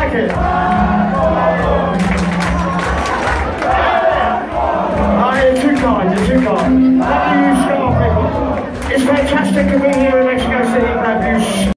like it? You're too kind, you're too kind. Thank you, Scar people. It's fantastic to be here in Mexico City. Have you